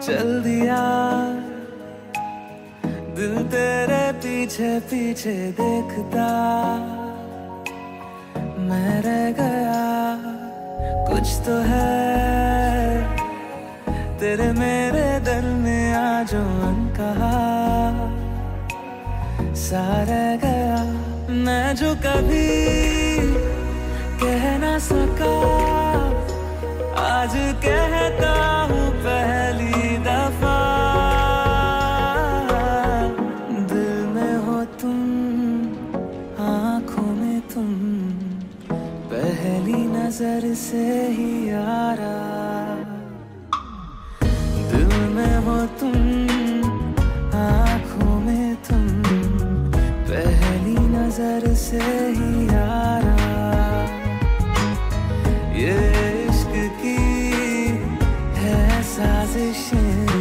चल दिया दिल तेरे पीछे पीछे देखता, मैं रह गया कुछ तो है तेरे मेरे दरमियां जो अनकहा सा रह गया। मैं जो कभी कह ना सका आज कहता हूँ पहली दफा, दिल में हो तुम आँखों में तुम पहली नजर से ही यारा, दिल में हो तुम आँखों में तुम पहली नजर से ही यारा। ये इश्क की है साजिशें